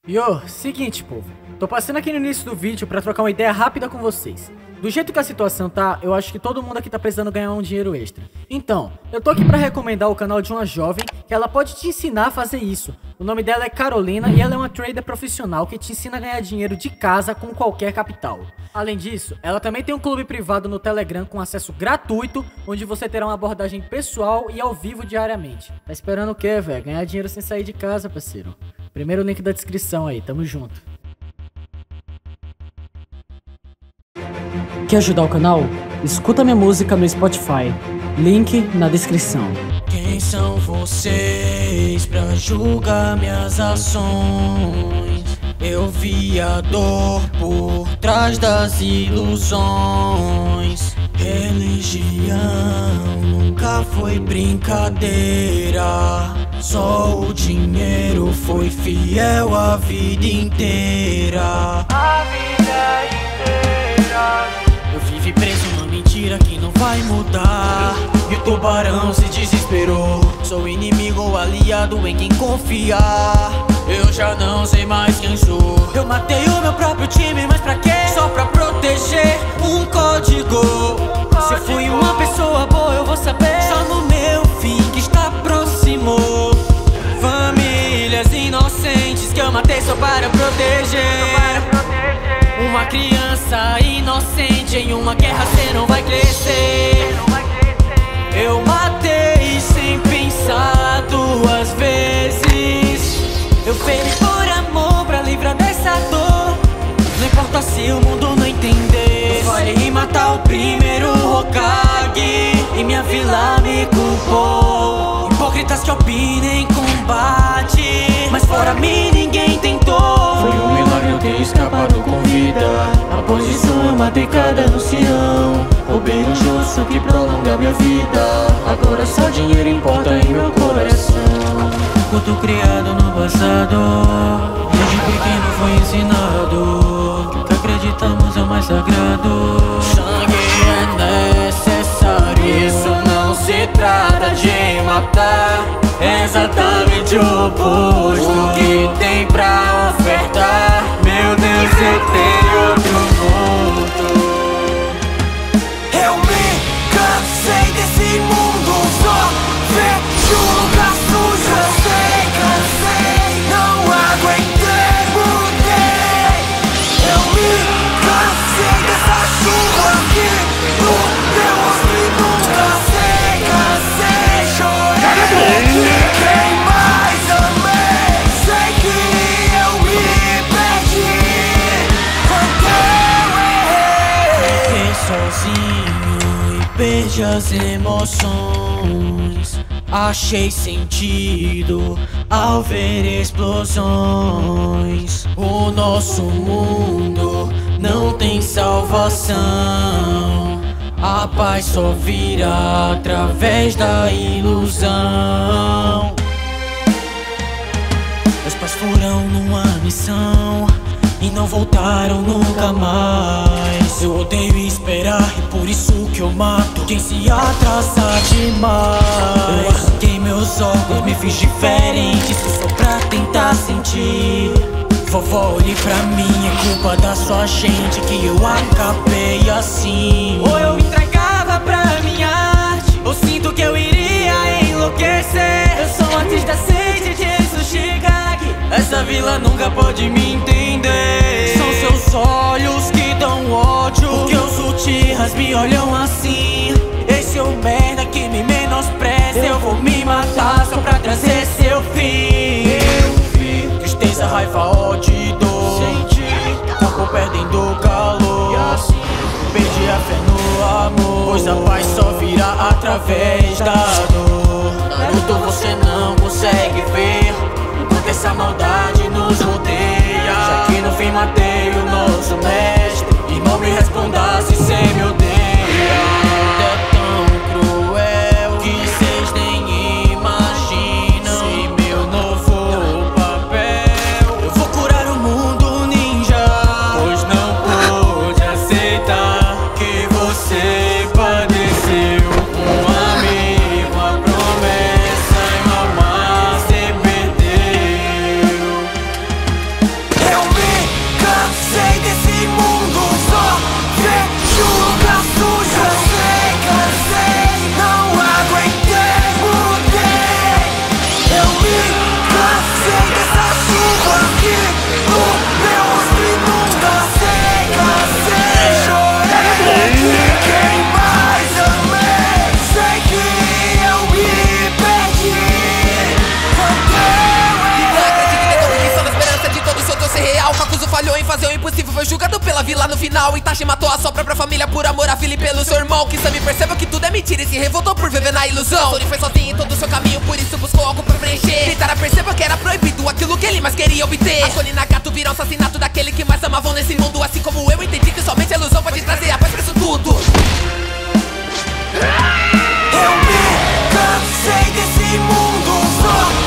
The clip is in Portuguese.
Seguinte, povo. Tô passando aqui no início do vídeo pra trocar uma ideia rápida com vocês. Do jeito que a situação tá, eu acho que todo mundo aqui tá precisando ganhar um dinheiro extra. Então, eu tô aqui pra recomendar o canal de uma jovem que ela pode te ensinar a fazer isso. O nome dela é Carolina e ela é uma trader profissional que te ensina a ganhar dinheiro de casa com qualquer capital. Além disso, ela também tem um clube privado no Telegram com acesso gratuito, onde você terá uma abordagem pessoal e ao vivo diariamente. Tá esperando o quê, velho? Ganhar dinheiro sem sair de casa, parceiro. Primeiro link da descrição aí, tamo junto. Quer ajudar o canal? Escuta minha música no Spotify, link na descrição. Quem são vocês pra julgar minhas ações? Eu vi a dor por trás das ilusões. Religião nunca foi brincadeira. Só o dinheiro foi fiel a vida inteira. A vida inteira. Eu vivi preso numa mentira que não vai mudar. E o tubarão se desesperou. Sou inimigo ou aliado em quem confiar. Eu já não sei mais quem sou. Eu matei o meu próprio time, mas pra quê? Só pra proteger um código. Se eu fui uma pessoa boa, eu vou saber só no meu fim que está próximo. Famílias inocentes que eu matei só para proteger. Uma criança inocente em uma guerra cê não vai crescer. Eu matei sem pensar duas vezes. Eu feri por amor pra livrar dessa dor. Não importa se o mundo não entender. Eu falhei em matar o primeiro Hokage e minha vila me culpou. Hipócritas que opinam em combate, mas fora mim ninguém tentou. Foi um milagre eu ter escapado com vida. Após isso eu matei cada ancião. Roubei um justo que prolonga minha vida. Agora só dinheiro importa em meu coração. Culto criado no passado, desde pequeno foi ensinado que o que acreditamos é o mais sagrado. Sangue é necessário, isso não se trata de matar. É exatamente o oposto. O que tem pra ofertar? Meu Deus, eu tenho outro mundo. Eu me cansei desse mundo, só vejo lugar sujo. Eu sei, cansei, não aguentei, mudei. Eu me cansei dessa chuva aqui no meu rosto, nunca sei, cansei, chorei. Quem mais amei, sei que eu me perdi. Quando eu errei, fiquei sozinho e perdi as emoções. Achei sentido ao ver explosões. O nosso mundo não tem salvação. A paz só virá através da ilusão. Meus pais foram numa missão e não voltaram nunca mais. Eu odeio esperar e por isso que eu mato quem se atrasa demais. Eu arranquei meus órgãos, me fiz diferente, isso só pra tentar sentir. Vovó, olhe pra mim, é culpa da sua gente que eu acabei assim. Ou eu me entregava pra minha arte, ou sinto que eu iria enlouquecer. Eu sou um artista sem de Shigaki. Essa vila nunca pode me entender. São seus olhos que dão ódio, porque os Uchihas me olham assim. Esse é o merda que me menospreza. Eu vou me matar só pra trazer seu fim. Eu vi tristeza, raiva, ódio e dor. Senti corpo perdendo calor. E assim perdi a fé no amor, pois a paz só virá através da dor. Naruto, você não consegue ver enquanto essa maldade nos rodeia. Já que no fim matei o nosso mestre, irmão, me responda se cê me odeia. É tão cruel que cês nem imaginam. Se meu novo papel eu vou curar o mundo ninja, pois não pude aceitar que você padeceu. Um amigo, uma promessa e uma má se perdeu. fazer o impossível, foi julgado pela vila no final. Itachi matou a sua própria família por amor a filha e pelo seu irmão. Kisame percebeu que tudo é mentira e se revoltou por viver na ilusão. Sony foi sozinho em todo o seu caminho, por isso buscou algo pra preencher. Kitara percebeu que era proibido aquilo que ele mais queria obter. A Sony Nagato virou um assassinato daquele que mais amavam nesse mundo. Assim como eu entendi que somente a ilusão pode trazer a paz pra isso tudo. Eu me cansei desse mundo só